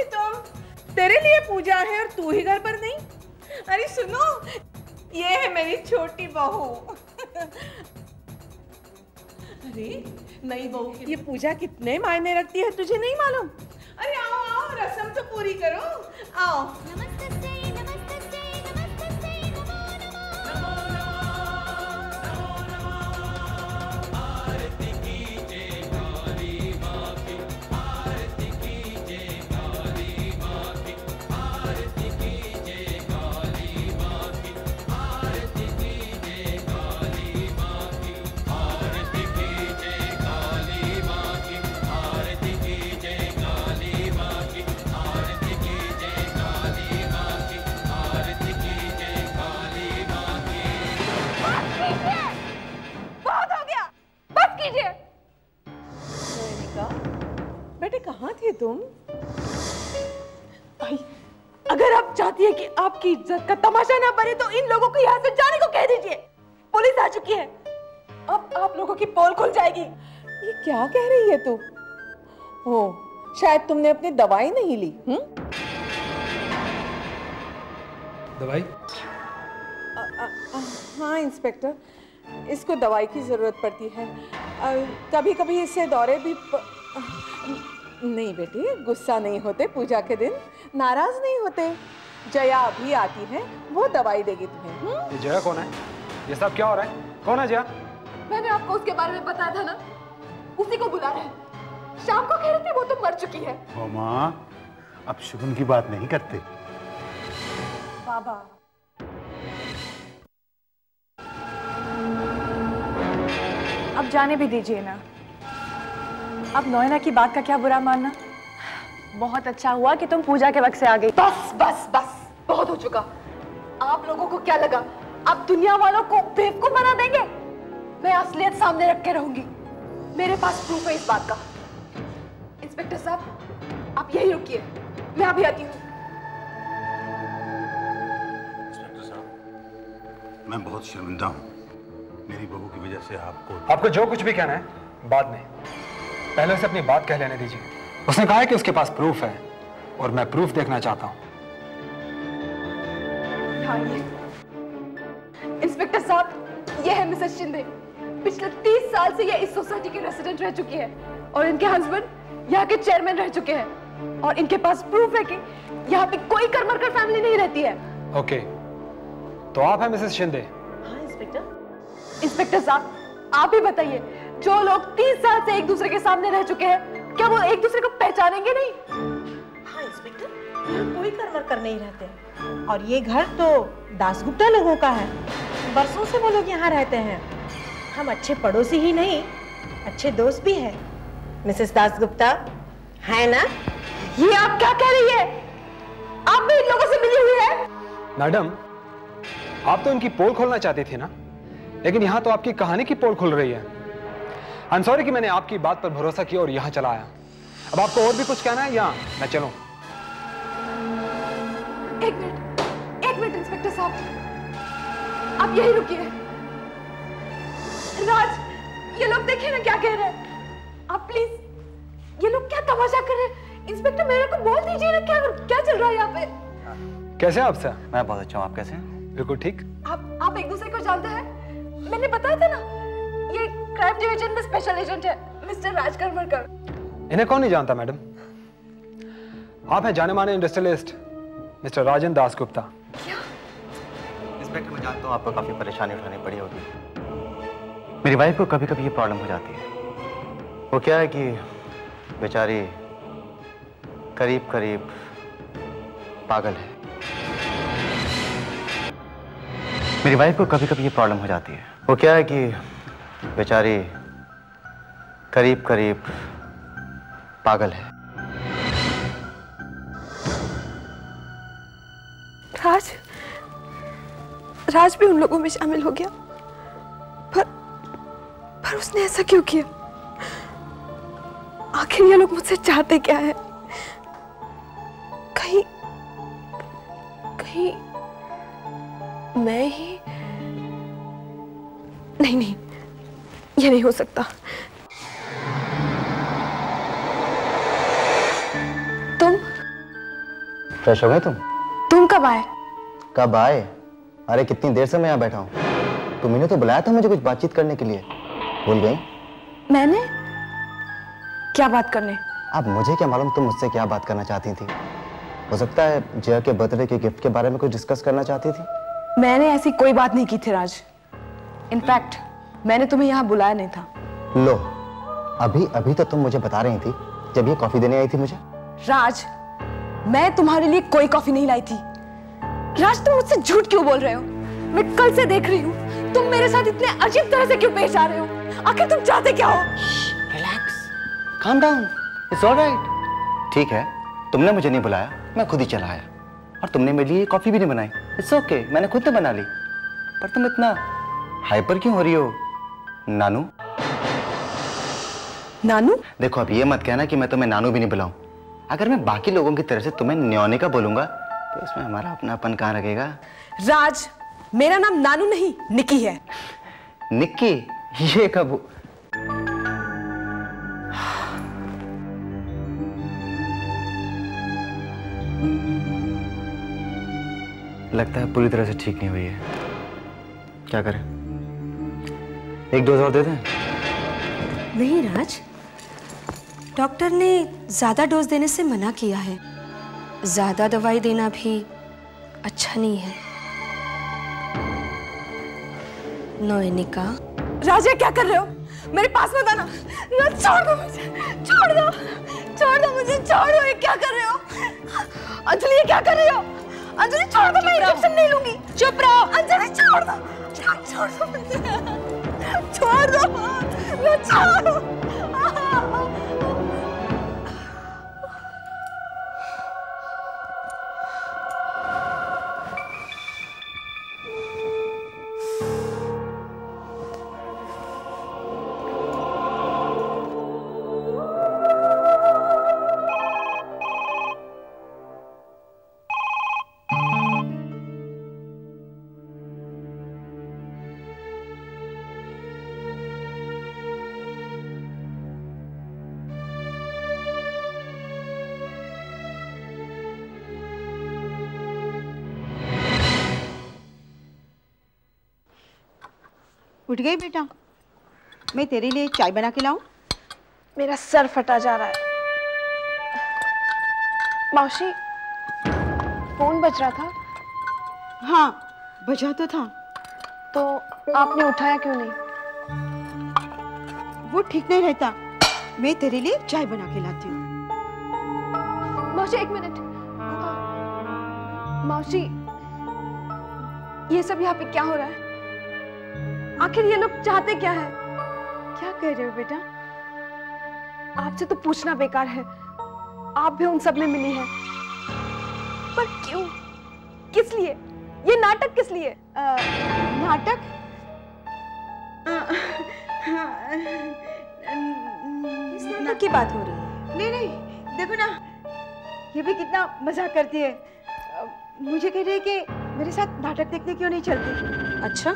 तुम? तेरे लिए पूजा है और तू ही घर पर नहीं? अरे सुनो, ये है मेरी छोटी बहू। अरे नई बहू की ये पूजा कितने मायने रखती है तुझे नहीं मालूम? अरे आओ आओ, रस्म तो पूरी करो, आओ। बेटे कहाँ थे तुम? भाई, अगर आप चाहती है कि आपकी इज्जत का तमाशा ना बने तो इन लोगों को यहाँ से जाने को कह दीजिए। पुलिस आ चुकी है, अब आप लोगों की पोल खुल जाएगी। ये क्या कह रही है तू? ओ, शायद तुमने अपनी दवाई नहीं ली। दवाई? हाँ इंस्पेक्टर, इसको दवाई की जरूरत पड़ती है। कभी कभी इससे दौरे भी नहीं बेटे, गुस्सा नहीं होते पूजा के दिन, नाराज नहीं होते। जया अभी आती है, वो दवाई देगी तुम्हें। ये जया कौन है? ये सब क्या हो रहा है? कौन है जया? मैंने आपको उसके बारे में बताया था ना, उसी को बुला रहे हैं। शाम को कह रहे थे वो तो मर चुकी है। ओ माँ, अब शुगन की बात नहीं करते। बाबा, अब जाने भी दीजिए ना। अब नोएना की बात का क्या बुरा मानना। बहुत अच्छा हुआ कि तुम पूजा के वक्त से आ गई। बस बस बस, बहुत हो चुका। आप लोगों को क्या लगा आप दुनिया वालों को बेवकूफ बना देंगे? मैं असलियत सामने रख के रहूंगी। मेरे पास प्रूफ है इस बात का। इंस्पेक्टर साहब, आप यही रुकिए, मैं अभी आती हूँ। इंस्पेक्टर साहब, मैं बहुत शर्मिंदा हूँ। मेरी बहू की वजह से आपको जो कुछ भी कहना है बाद में, पहले उसे अपनी बात कह लेने दीजिए। उसने कहा है कि उसके पास प्रूफ है और मैं प्रूफ देखना चाहता हूँ। इंस्पेक्टर साहब, ये है मिसेस शिंदे। पिछले 30 साल से ये इस सोसाइटी के रेसिडेंट रह चुकी है और इनके हस्बैंड यहाँ के चेयरमैन रह चुके हैं और इनके पास प्रूफ है कि यहाँ पे कोई करमरकर फैमिली नहीं रहती है। ओके, तो आप हैं मिसेस शिंदे? हाँ इंस्पेक्टर। इंस्पेक्टर साहब, आप ही बताइए, जो लोग 30 साल से एक दूसरे के सामने रह चुके हैं, क्या वो एक दूसरे को पहचानेंगे नहीं? हाँ इंस्पेक्टर, यहाँ कोई करमरकर नहीं रहते और ये घर तो दासगुप्ता लोगों का है। बरसों से वो लोग यहाँ रहते हैं। हम अच्छे पड़ोसी ही नहीं, अच्छे दोस्त भी हैं। मिसेस दासगुप्ता, है ना? ये आप क्या कह रही है? आप भी इन लोगों से मिली हुई है? मैडम, आप तो इनकी पोल खोलना चाहती थी ना, लेकिन यहाँ तो आपकी कहानी की पोल खुल रही है। आई एम सॉरी कि मैंने आपकी बात पर भरोसा किया और यहाँ चला आया। अब आपको और भी कुछ कहना है या मैं चलूं? एक मिनट इंस्पेक्टर साहब, आप यही रुकिए। राज, ये लोग देखिए ना क्या कह रहे हैं। आप प्लीज, ये लोग क्या तमाशा कर रहे हैं? इंस्पेक्टर, मेरे को बोल दीजिए ना क्या चल रहा है यहाँ पे। कैसे आप सर? मैं बहुत अच्छा हूँ, आप कैसे हैं? बिल्कुल ठीक। आप एक दूसरे को जानते हैं? मैंने बताया था ना, ये क्राइम डिवीजन में स्पेशल एजेंट है, मिस्टर राज करमरकर। इन्हें कौन नहीं जानता मैडम? आप हैं जाने माने इंडस्ट्रियलिस्ट मिस्टर राजन दासगुप्ता। क्या? इंस्पेक्टर, मैं जानता हूँ आपको काफी परेशानी उठानी पड़ी होगी। मेरी वाइफ को कभी कभी ये प्रॉब्लम हो जाती है। वो क्या है कि बेचारी करीब करीब पागल है। मेरी वाइफ को कभी कभी ये प्रॉब्लम हो जाती है। वो क्या है कि बेचारी करीब करीब पागल है। राज भी उन लोगों में शामिल हो गया, पर उसने ऐसा क्यों किया? आखिर ये लोग मुझसे चाहते क्या है? कहीं मैं ही नहीं, ये नहीं हो सकता। फ्रेश हो गए तुम कब आए? कब आए? अरे कितनी देर से मैं यहाँ बैठा हूँ। तुमने तो बुलाया था मुझे कुछ बातचीत करने के लिए, भूल गई? मैंने? क्या बात करने? अब मुझे क्या मालूम तुम मुझसे क्या बात करना चाहती थी। हो सकता है जया के बर्थडे के गिफ्ट के बारे में कुछ डिस्कस करना चाहती थी। मैंने ऐसी कोई बात नहीं की थी राज। इनफैक्ट मैंने तुम्हें यहाँ बुलाया नहीं था। लो, अभी अभी तो तुम मुझे बता रही थी जब ये कॉफी देने आई थी मुझे। राज, मैं तुम्हारे लिए कोई कॉफी नहीं लाई थी। राज, तुम मुझसे झूठ क्यों बोल रहे हो? मैं कल से देख रही हूँ तुम मेरे साथ इतने अजीब तरह से क्यों पेश आ रहे हो? आखिर तुम चाहते क्या हो? Relax, calm down, it's all right। ठीक है, तुमने मुझे नहीं बुलाया, मैं खुद ही चला आया। और तुमने मेरे लिए कॉफी भी नहीं बनाई। इट्स ओके, मैंने खुद तो बना ली। पर तुम इतना हाइपर क्यों हो रही हो नानू? नानू? देखो, अब ये मत कहना कि मैं तुम्हें नानू भी नहीं बुलाऊं। अगर मैं बाकी लोगों की तरह से तुम्हें न्योने का बोलूंगा तो इसमें हमारा अपनापन कहाँ रखेगा? राज, मेरा नाम नानू नहीं निकी है। निक्की? ये कब? लगता है पूरी तरह से ठीक नहीं हुई है। क्या करें? एक डोज और दे दें? नहीं राज, डॉक्टर ने ज्यादा डोज देने से मना किया है। ज्यादा दवाई देना भी अच्छा नहीं है। नोएनिका। राज, ये क्या कर रहे हो? मेरे पास मत आना। ना, छोड़ दो मुझे, छोड़ दो, छोड़ दो मुझे, छोड़ दो। ये क्या कर रहे हो? अंजलि, ये क्या कर रहे हो? अंजलि, छोड़ दो, मैं इंजेक्शन नहीं लूंगी। चुप रहो। अंजलि, छोड़ दो, छोड़ दो मुझे, छोड़ दो, छोड़। उठ गई बेटा? मैं तेरे लिए चाय बना के लाऊं? मेरा सर फटा जा रहा है। मौसी, फोन बज रहा था। हाँ, बजा तो था। तो आपने उठाया क्यों नहीं? वो ठीक नहीं रहता। मैं तेरे लिए चाय बना के लाती हूँ। मौसी, एक मिनट। मौसी, ये सब यहाँ पे क्या हो रहा है? आखिर ये लोग चाहते क्या है? क्या कह रहे हो बेटा? आपसे तो पूछना बेकार है। आप भी उन सब में मिली हैं। पर क्यों? किस लिए? ये नाटक किस लिए? नाटक? इस नाटक की बात हो रही है? नहीं नहीं, देखो ना, ये भी कितना मजाक करती है। मुझे कह रही है कि मेरे साथ नाटक देखने क्यों नहीं चलती। अच्छा,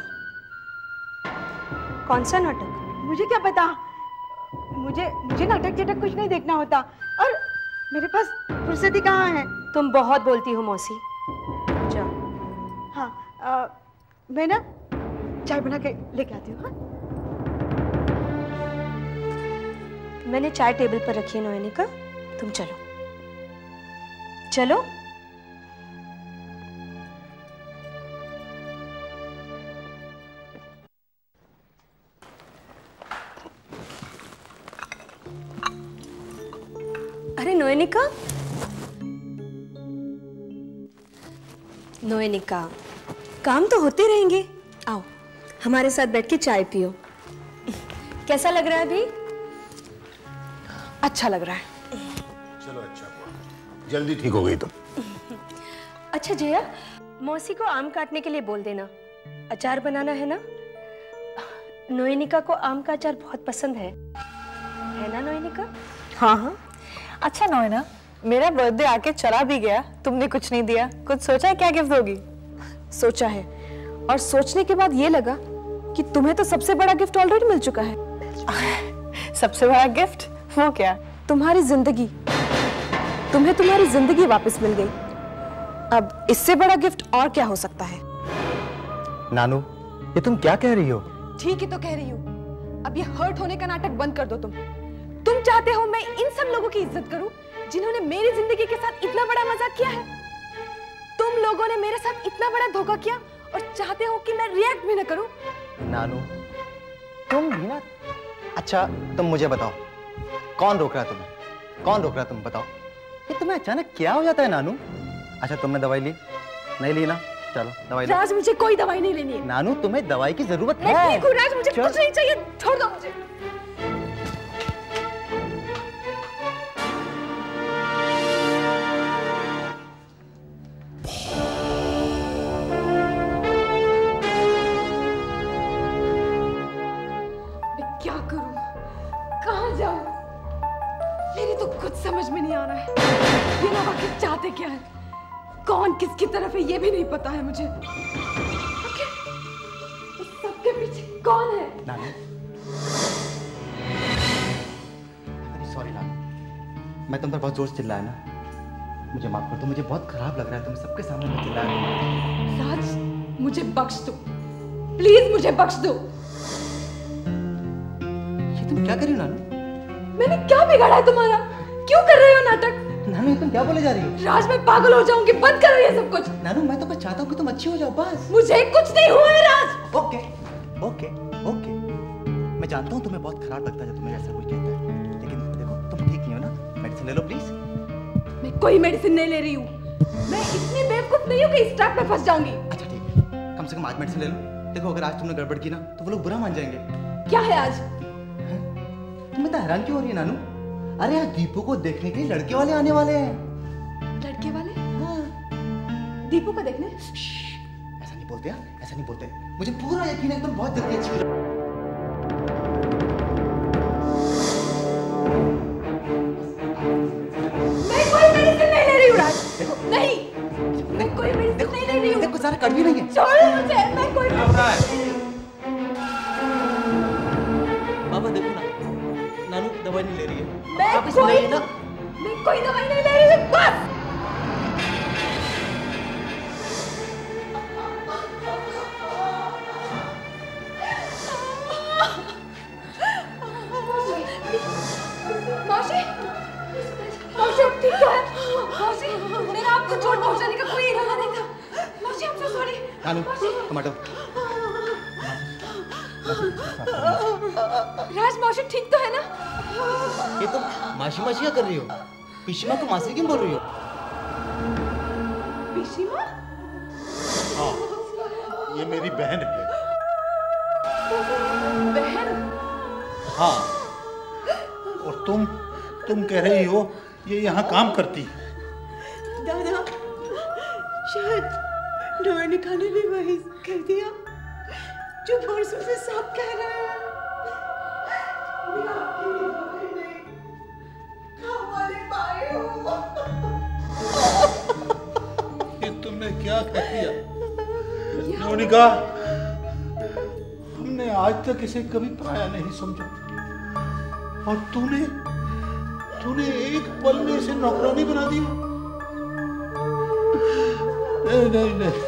कौन सा नाटक? मुझे क्या पता। मुझे नाटक चटक कुछ नहीं देखना होता, और मेरे पास फुर्सत ही कहाँ है। तुम बहुत बोलती हो मौसी। जाओ। हाँ, मैं ना चाय बना के लेके आती हूँ। हाँ? मैंने चाय टेबल पर रखी है नोएनिका, तुम चलो। चलो। अरे नोएनिका, नोएनिका, काम तो होते रहेंगे। आओ, हमारे साथ बैठ के चाय पियो। कैसा लग रहा है अभी? अच्छा लग रहा है। चलो, अच्छा हुआ, जल्दी ठीक हो गई तुम। अच्छा जया, मौसी को आम काटने के लिए बोल देना। अचार बनाना है ना? नोएनिका को आम का अचार बहुत पसंद है ना नोएनिका? हाँ हाँ। अच्छा नोएना, मेरा बर्थडे आके चला भी गया, तुमने कुछ नहीं दिया। कुछ सोचा है क्या गिफ्ट दोगी? सोचा है, और सोचने के बाद ये लगा कि तुम्हें तो सबसे बड़ा गिफ्ट ऑलरेडी मिल चुका है। सबसे बड़ा गिफ्ट? वो क्या? तुम्हारी जिंदगी। तुम्हें तुम्हारी जिंदगी वापस मिल गई। अब इससे बड़ा गिफ्ट और क्या हो सकता है? नानू, ये तुम क्या कह रही हो? ठीक ही तो कह रही हूँ। अब ये हर्ट होने का नाटक बंद कर दो तुम चाहते हो मैं इन सब लोगों की इज्जत करूं जिन्होंने मेरी जिंदगी के साथ इतना बड़ा मजाक किया है? तुम लोगों ने मेरे साथ इतना बड़ा धोखा किया और चाहते हो कि मैं रिएक्ट भी ना करूं? नानू, तुम भी ना। अच्छा तुम मुझे बताओ, कौन रोक रहा है तुम्हें? कौन रोक रहा है तुम बताओ? ये तुम्हें अचानक क्या हो जाता है नानू? अच्छा तुमने दवाई ली? नहीं ली ना? चलो दवाई लो। राज, मुझे कोई दवाई नहीं लेनी है। नानू, तुम्हें दवाई की जरूरत मैं है। ठीक हूँ राज, मुझे कुछ नहीं चाहिए, छोड़ दो मुझे। मैं क्या करूं? कहाँ जाऊं? मेरी तो कुछ समझ में नहीं आ रहा है। ये लोग आखिर चाहते क्या है? कौन किसकी तरफ है ये भी नहीं पता है मुझे। इस सबके पीछे कौन है? नानू, सॉरी नानू, मैं तुम पर बहुत जोर से चिल्लाया ना, मुझे माफ कर दो। मुझे बहुत खराब लग रहा है तुम सबके सामने मैं चिल्लाया। राज, मुझे बख्श दो, प्लीज मुझे बख्श दो। ये तुम क्या कर रही हो नानू? मैंने क्या बिगाड़ा है तुम्हारा? क्यों कर रहे हो नाटक? नानू, तुम क्या बोले जा रही हो? राज, मैं पागल हो जाऊंगी, बंद करो ये सब कुछ। नानू, मैं तो बस चाहता हूँ कि तुम अच्छी हो जाओ, बस। मुझे कुछ नहीं हुआ है राज। ओके ओके ओके, मैं जानता हूँ तुम्हें बहुत खराब लगता है जब तुम्हें ऐसा कोई कहता है, लेकिन देखो तुम ठीक नहीं हो ना। मेडिसिन ले लो प्लीज। मैं कोई मेडिसिन नहीं ले रही हूँ। मैं इतनी बेवकूफ नहीं हूँ कि इस ट्रैप में फंस जाऊंगी। अच्छा ठीक है, कम से कम आज मेडिसिन ले लो। देखो अगर आज तुमने गड़बड़ की ना तो वो लोग बुरा मान जाएंगे। क्या है आज? तुम्हें तो हैरान क्यों हो रही है नानू? अरे आज दीपू को देखने के लिए लड़के वाले आने वाले हैं। लड़के वाले? हाँ। दीपू को देखने? ऐसा नहीं बोलते यार, ऐसा नहीं बोलते। मुझे पूरा यकीन है तुम बहुत जल्दी अच्छी हो जाओ। मैं कोई मेडिसिन नहीं ले रही हूँ राज। नहीं, मैं कोई मेडिसिन नहीं ले रही हूँ। देखो ज़रा कड़वी नहीं है। छोड़ो मुझे, मैं कोई बाबा देखो ना, नानू दवाई नहीं ले रही है। मैं कोई दवाई नहीं ले रही हूँ, बस। मौसी, मौसी अब ठीक तो है? मौसी, मेरा आपको चोट पहुंचाने का कोई इरादा नहीं था। मौसी, I'm so sorry। नानू, टमाटो। राज, मौसी ठीक तो है ना? ये तुम मासी मासी क्या कर रही हो? पिशीमा को मासी क्यों बोल रही हो? पिशीमा? हाँ, ये मेरी बहन है। बहन? हाँ, और तुम कह रही हो ये यहाँ काम करती। दादा, शायद नोएनिका ने भी वही कह दिया जो बरसों से सब कह रहे हैं। ये तुमने क्या कह दिया नोनिका? हमने आज तक इसे कभी पराया नहीं समझा, और तूने एक पल में इसे नौकरानी बना दी। नहीं नहीं नहीं,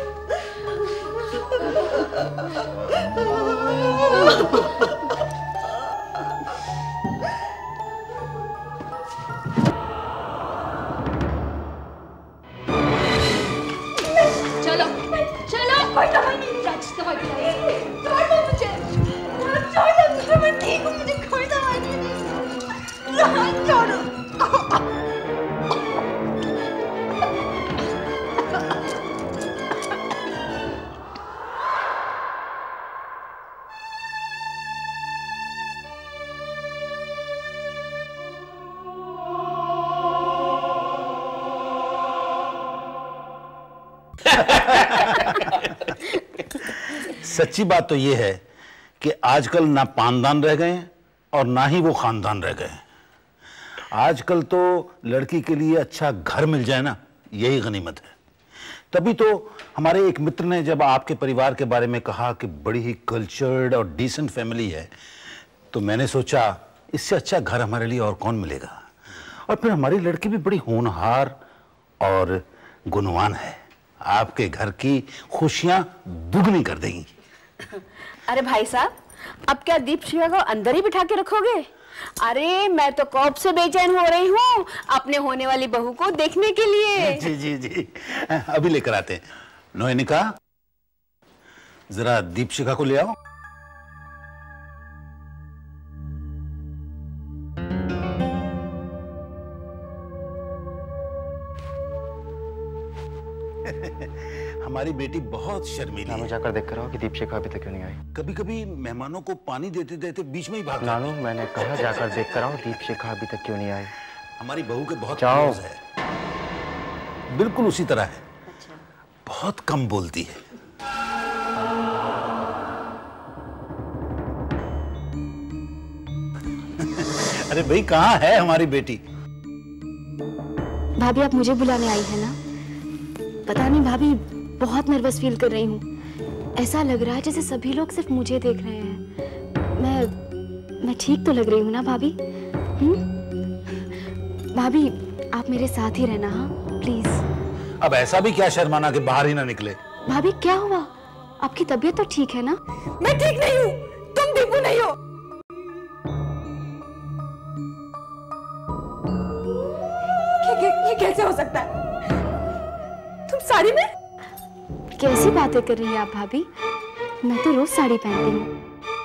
चलो चलो, कोई दवाई नहीं। राज, दवाई पिलाओ। छोड़ दो मुझे, छोड़ दो मुझे, मैं ठीक हूँ, मुझे कोई दवाई नहीं। राज, छोड़ो। सच्ची बात तो ये है कि आजकल ना पानदान रह गए हैं और ना ही वो खानदान रह गए हैं। आजकल तो लड़की के लिए अच्छा घर मिल जाए ना, यही गनीमत है। तभी तो हमारे एक मित्र ने जब आपके परिवार के बारे में कहा कि बड़ी ही कल्चर्ड और डिसेंट फैमिली है, तो मैंने सोचा इससे अच्छा घर हमारे लिए और कौन मिलेगा। और फिर हमारी लड़की भी बड़ी होनहार और गुणवान है। आपके घर की खुशियां दुगनी कर देंगी। अरे भाई साहब, अब क्या दीपशिखा को अंदर ही बिठा के रखोगे? अरे मैं तो कब से बेचैन हो रही हूँ अपने होने वाली बहू को देखने के लिए। जी जी जी, अभी लेकर आते हैं। नोएनिका, जरा दीपशिखा को ले आओ। हमारी बेटी बहुत शर्मीली है। नानू जाकर देख कर आओ कि दीपशिखा अभी तक क्यों नहीं आई। कभी कभी मेहमानों को पानी देते देते बीच में ही भाग नानू, मैंने कहा जाकर देख कर आओ दीपशिखा अभी तक क्यों नहीं आई। हमारी बहू के बहुत जाओ। क्लोज है, बिल्कुल उसी तरह है। बहुत कम बोलती है। अरे भाई, कहाँ है हमारी बेटी? भाभी आप मुझे बुलाने आई है ना? पता नहीं भाभी, बहुत नर्वस फील कर रही हूँ। ऐसा लग रहा है जैसे सभी लोग सिर्फ मुझे देख रहे हैं। मैं ठीक तो लग रही हूँ ना भाभी? भाभी आप मेरे साथ ही रहना, हाँ प्लीज। अब ऐसा भी क्या शर्माना कि बाहर ही ना निकले? भाभी क्या हुआ? आपकी तबीयत तो ठीक है ना? मैं ठीक नहीं हूँ, तुम दीपू नहीं हो। ये कैसे हो सकता है? तुम साड़ी में? कैसी बातें कर रही हैं आप भाभी? मैं तो रोज साड़ी पहनती हूँ।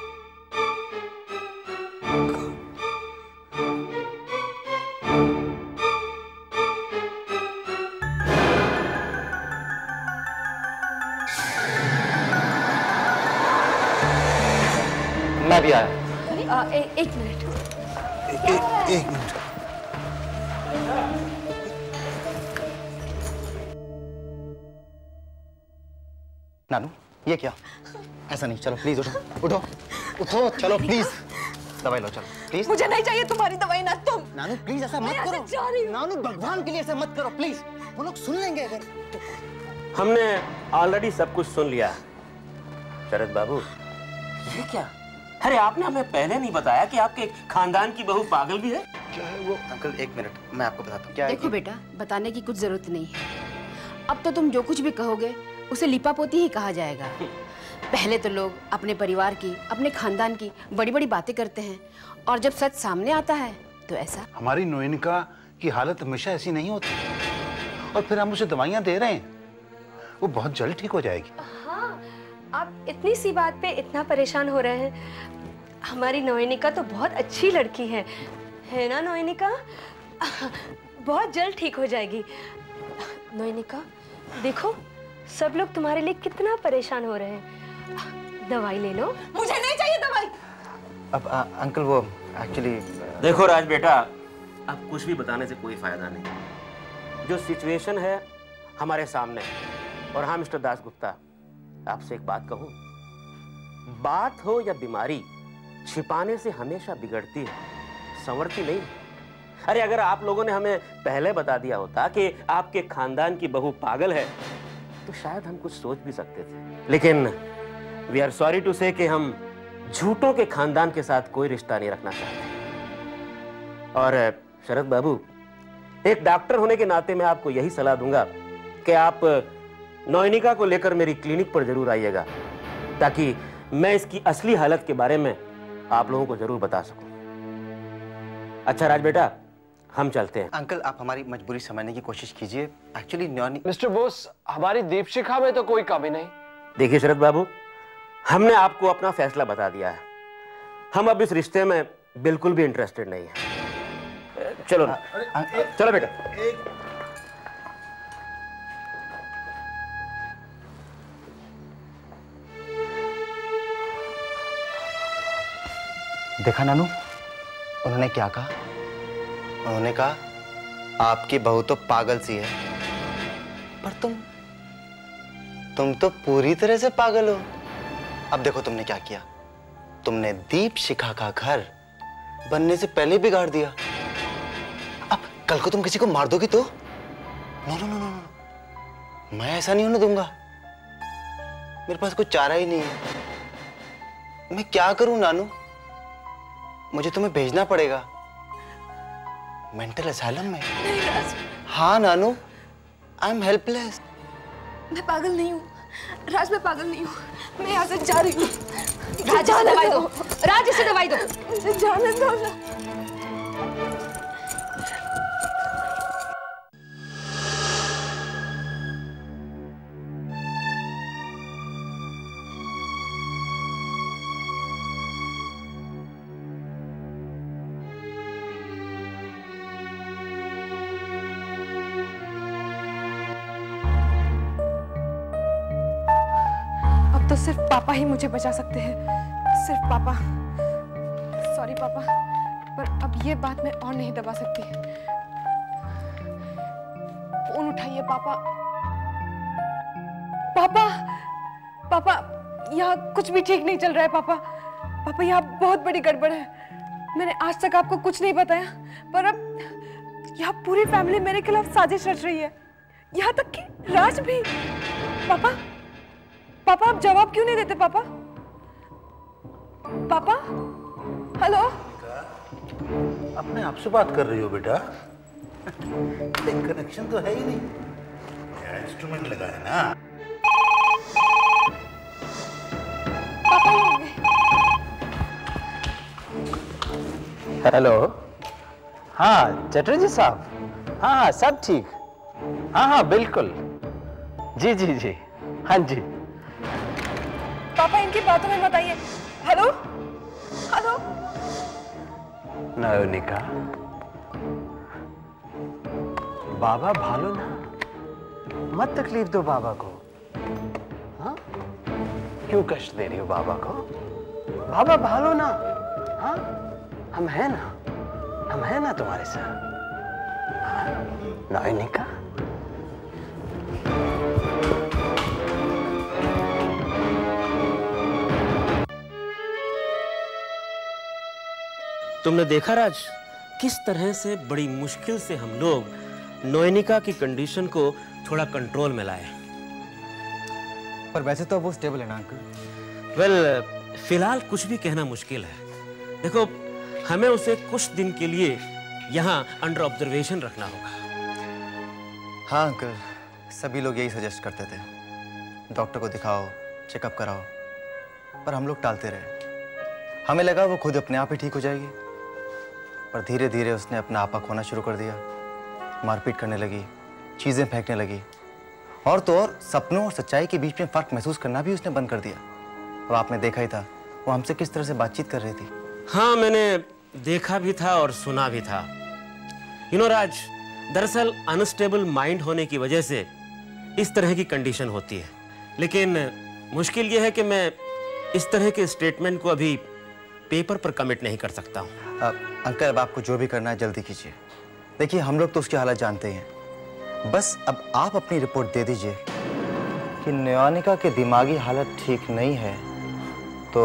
मैं भी आया। एक मिनट। एक मिनट। नानू, ये क्या? ऐसा नहीं, चलो प्लीज उठो उठो उठो, चलो प्लीज दवाई लो, चलो प्लीज। मुझे नहीं चाहिए तुम्हारी दवाई ना। तुम नानू प्लीज ऐसा मत करो। नानू भगवान के लिए ऐसा मत करो प्लीज, वो लोग सुन लेंगे अगर। हमने ऑलरेडी सब कुछ सुन लिया। शरद बाबू, ये क्या? अरे आपने हमें पहले नहीं बताया कि आपके खानदान की बहू पागल भी है? क्या है वो? अंकल एक मिनट, मैं आपको बताता हूँ क्या है। देखो बेटा, बताने की कुछ जरूरत नहीं है। अब तो तुम जो कुछ भी कहोगे उसे लिपापोती ही कहा जाएगा। पहले तो लोग अपने परिवार की, अपने खानदान की बड़ी बड़ी बातें करते हैं, और जब सच सामने आता है तो ऐसा। हमारी नोएनिका की हालत हमेशा ऐसी नहीं होती, और फिर हम उसे दवाइयां दे रहे हैं, वो बहुत जल्द ठीक हो जाएगी। हाँ, आप इतनी सी बात पे इतना परेशान हो रहे हैं। हमारी नोएनिका तो बहुत अच्छी लड़की है ना नोएनिका? बहुत जल्द ठीक हो जाएगी। नोएनिका देखो, सब लोग तुम्हारे लिए कितना परेशान हो रहे हैं। दवाई ले लो। मुझे नहीं चाहिए दवाई। अब अंकल वो एक्चुअली। देखो राज बेटा, अब कुछ भी बताने से कोई फायदा नहीं। जो सिचुएशन है हमारे सामने है। और हाँ मिस्टर दासगुप्ता, आपसे एक बात कहूं, बात हो या बीमारी, छिपाने से हमेशा बिगड़ती है, संवरती नहीं। अरे अगर आप लोगों ने हमें पहले बता दिया होता कि आपके खानदान की बहू पागल है, तो शायद हम कुछ सोच भी सकते थे। लेकिन वी आर सॉरी टू से कि हम झूठों के खानदान के साथ कोई रिश्ता नहीं रखना चाहते। और शरद बाबू, एक डॉक्टर होने के नाते मैं आपको यही सलाह दूंगा कि आप नोएनिका को लेकर मेरी क्लिनिक पर जरूर आइएगा, ताकि मैं इसकी असली हालत के बारे में आप लोगों को जरूर बता सकूं। अच्छा राज बेटा, हम चलते हैं। अंकल आप हमारी मजबूरी समझने की कोशिश कीजिए। एक्चुअली मिस्टर बोस, हमारी दीपशिखा में तो कोई कमी नहीं। देखिए शरद बाबू, हमने आपको अपना फैसला बता दिया है। हम अब इस रिश्ते में बिल्कुल भी इंटरेस्टेड नहीं है। चलो चलो बेटा। देखा नानू, उन्होंने क्या कहा? उन्होंने कहा आपकी बहू तो पागल सी है, पर तुम तो पूरी तरह से पागल हो। अब देखो तुमने क्या किया, तुमने दीपशिखा का घर बनने से पहले बिगाड़ दिया। अब कल को तुम किसी को मार दोगी तो? No no no no no, मैं ऐसा नहीं होने दूंगा। मेरे पास कोई चारा ही नहीं है। मैं क्या करूं नानू? मुझे तुम्हें भेजना पड़ेगा मेंटल असाइलम में। हाँ नानू, आई एम हेल्पलेस। मैं पागल नहीं हूँ राज, मैं पागल नहीं हूँ। मैं यहाँ से जा रही हूँ। राज इसे दवाई दो, राज इसे दवाई दो। मुझे जाने दो ना। तो सिर्फ पापा ही मुझे बचा सकते हैं, सिर्फ पापा। सॉरी पापा, पर अब ये बात मैं और नहीं दबा सकती। फोन उठाइए पापा। पापा, पापा, यहाँ कुछ भी ठीक नहीं चल रहा है पापा। पापा, यहाँ बहुत बड़ी गड़बड़ है। मैंने आज तक आपको कुछ नहीं बताया, पर अब यहाँ पूरी फैमिली मेरे खिलाफ साजिश रच रही है, यहाँ तक कि राज भी। पापा, पापा, आप जवाब क्यों नहीं देते पापा? पापा, हेलो। अपने आप से बात कर रही हो बेटा? कनेक्शन तो है ही नहीं, क्या इंस्ट्रूमेंट लगा है ना? पापा होंगे। हेलो, हाँ चटर्जी साहब, हाँ सब ठीक, हाँ बिल्कुल, जी जी जी, हाँ जी। पापा, इनकी बातों में मत आइए। Hello, hello. नयोनिका, बाबा भालो ना, मत तकलीफ दो बाबा को। हाँ, क्यों कष्ट दे रही हो बाबा को? बाबा भालो ना। हाँ, हम हैं ना, हम हैं ना तुम्हारे साथ। हाँ, नयोनिका। तुमने देखा राज, किस तरह से बड़ी मुश्किल से हम लोग नयनिका की कंडीशन को थोड़ा कंट्रोल में लाए। पर वैसे तो वो स्टेबल है ना अंकल? वेल, फिलहाल कुछ भी कहना मुश्किल है। देखो, हमें उसे कुछ दिन के लिए यहाँ अंडर ऑब्जर्वेशन रखना होगा। हाँ अंकल, सभी लोग यही सजेस्ट करते थे, डॉक्टर को दिखाओ, चेकअप कराओ, पर हम लोग टालते रहे। हमें लगा वो खुद अपने आप ही ठीक हो जाएगी, पर धीरे धीरे उसने अपना आपा खोना शुरू कर दिया, मारपीट करने लगी, चीज़ें फेंकने लगी, और तो और सपनों और सच्चाई के बीच में फ़र्क महसूस करना भी उसने बंद कर दिया। अब आपने देखा ही था वो हमसे किस तरह से बातचीत कर रही थी। हाँ, मैंने देखा भी था और सुना भी था। यू नो राज, दरअसल अनस्टेबल माइंड होने की वजह से इस तरह की कंडीशन होती है, लेकिन मुश्किल यह है कि मैं इस तरह के स्टेटमेंट को अभी पेपर पर कमिट नहीं कर सकता हूँ। अंकल, अब आपको जो भी करना है जल्दी कीजिए। देखिए, हम लोग तो उसकी हालत जानते हैं, बस अब आप अपनी रिपोर्ट दे दीजिए कि नयोनिका के दिमागी हालत ठीक नहीं है। तो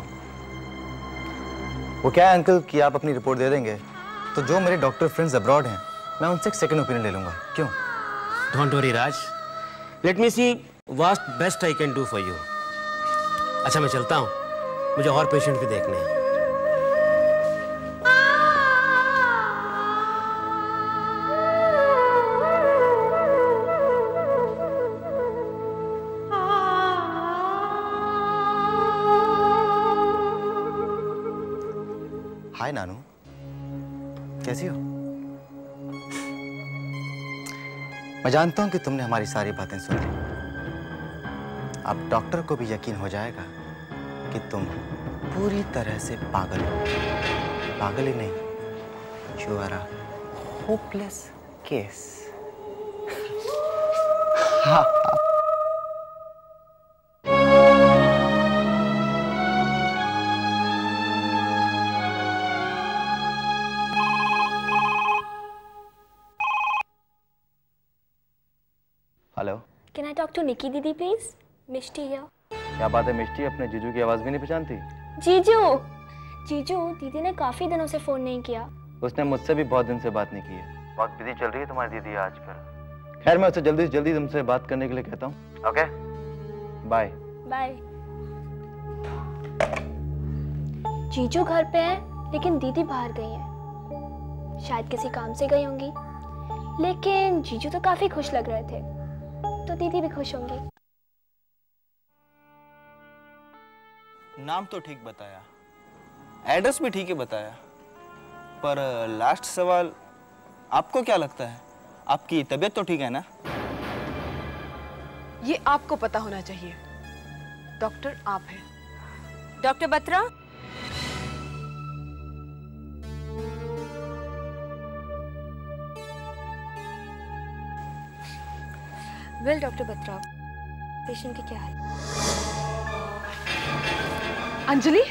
वो क्या है अंकल कि आप अपनी रिपोर्ट दे देंगे तो जो मेरे डॉक्टर फ्रेंड्स अब्रॉड हैं, मैं उनसे एक सेकंड ओपिनियन ले लूँगा। क्यों? Don't worry Raj, let me see what best I can do for you. अच्छा, मैं चलता हूँ, मुझे और पेशेंट भी देखने हैं। हाय नानू, कैसी हो? मैं जानता हूं कि तुमने हमारी सारी बातें सुन ली। अब डॉक्टर को भी यकीन हो जाएगा कि तुम पूरी तरह से पागल हो। पागल ही नहीं, you are a hopeless case. हाँ। Hello, Can I talk to Nikki दीदी please? मिष्टी here. क्या बात है मिष्टी, अपने जीजू की आवाज भी नहीं पहचानती? जीजू, दीदी ने काफी दिनों से फोन नहीं किया। उसने मुझसे भी बहुत दिन से बात नहीं की है। बहुत बिजी चल रही है तुम्हारी दीदी आजकल। खैर, मैं उससे जल्दी से जल्दी तुमसे बात करने के लिए कहता हूँ। Okay, bye. बाय। जीजू घर पे है, लेकिन दीदी बाहर गई है। शायद किसी काम से गई होंगी, लेकिन जीजू तो काफी खुश लग रहे थे। तो दीदी भी खुश होंगी। नाम तो ठीक बताया, एड्रेस भी ठीक ही बताया, पर लास्ट सवाल, आपको क्या लगता है आपकी तबीयत तो ठीक है ना? ये आपको पता होना चाहिए, डॉक्टर आप हैं। Doctor Batra, well doctor Batra, patient की क्या हाल? अंजलि,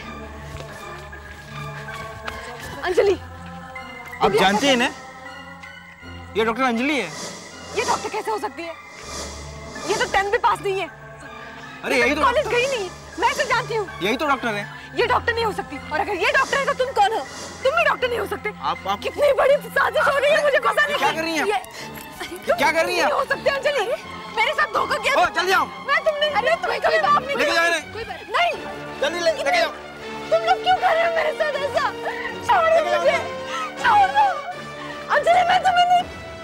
अंजलि, आप जानते हैं ना ये डॉक्टर अंजलि है। ये डॉक्टर कैसे हो सकती है? ये तो 10th भी पास नहीं है। अरे यही तो कॉलेज गई नहीं, मैं इसे जानती हूँ। यही तो डॉक्टर है। ये डॉक्टर नहीं हो सकती, और अगर ये डॉक्टर है तो तुम कौन हो? तुम भी डॉक्टर नहीं हो सकते। आप कितनी बड़ी साजिश हो रही है, मुझे पता नहीं। क्या कर रही हैं? क्या कर रही हैं? नहीं हो सकते अंजलि, मेरे साथ धोखा किया। ओ, जल्दी आओ। मैं तुमने, अरे तुम्हें कभी माफ नहीं लेके किया। जाओ इन्हें। नहीं, जल्दी लेके जाओ। तुम लोग क्यों कर रहे हो मेरे साथ ऐसा? छोड़ दो मुझे, छोड़ दो अंजलि, मैं तुम्हें नहीं।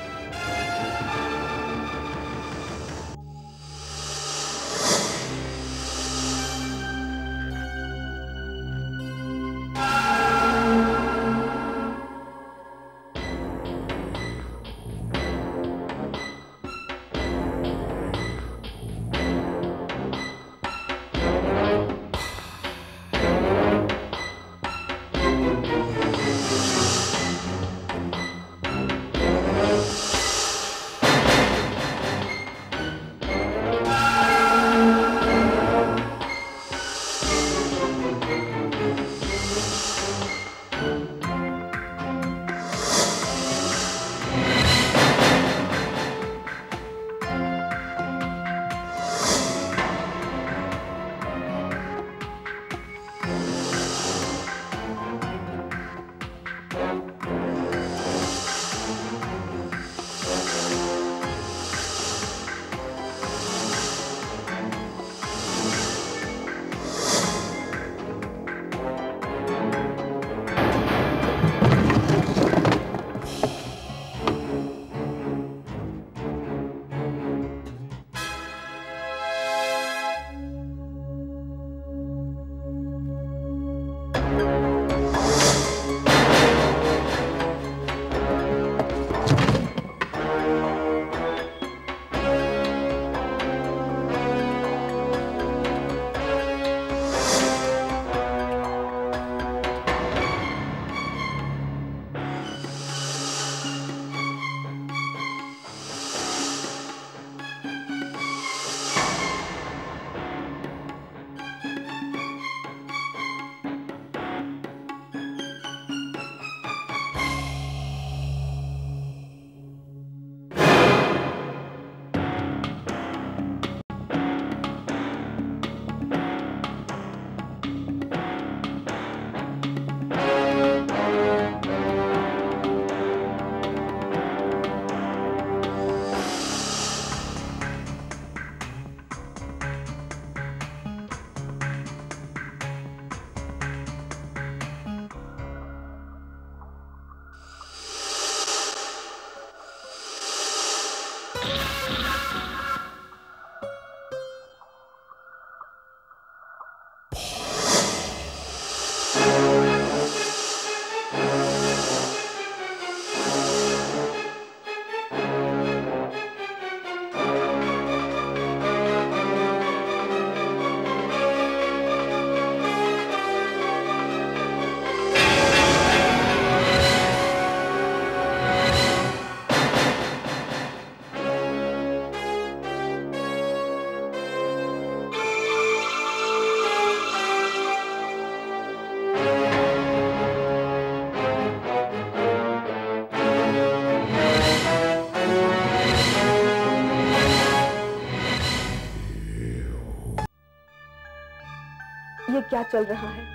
ये क्या चल रहा है?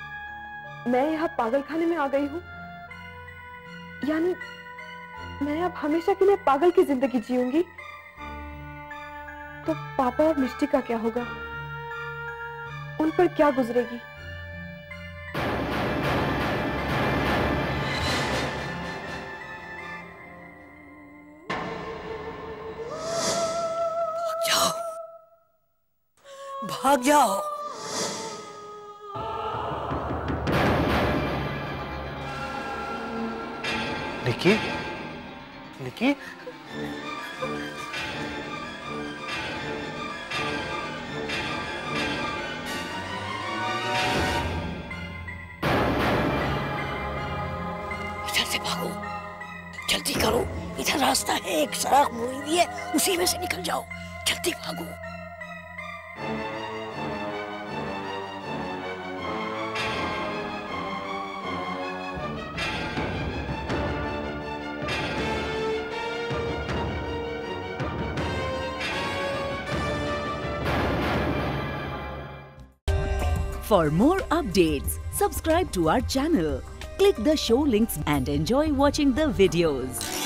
मैं यहाँ पागल खाने में आ गई हूँ, यानी मैं अब हमेशा के लिए पागल की जिंदगी जीऊंगी। तो पापा और मिष्टी का क्या होगा? उन पर क्या गुजरेगी? भाग जाओ। निकी, निकी, इधर से भागो, जल्दी करो। इधर रास्ता है, एक सड़क मुड़ी हुई है, उसी में से निकल जाओ। जल्दी भागो। For more updates, subscribe to our channel, click the show links and enjoy watching the videos.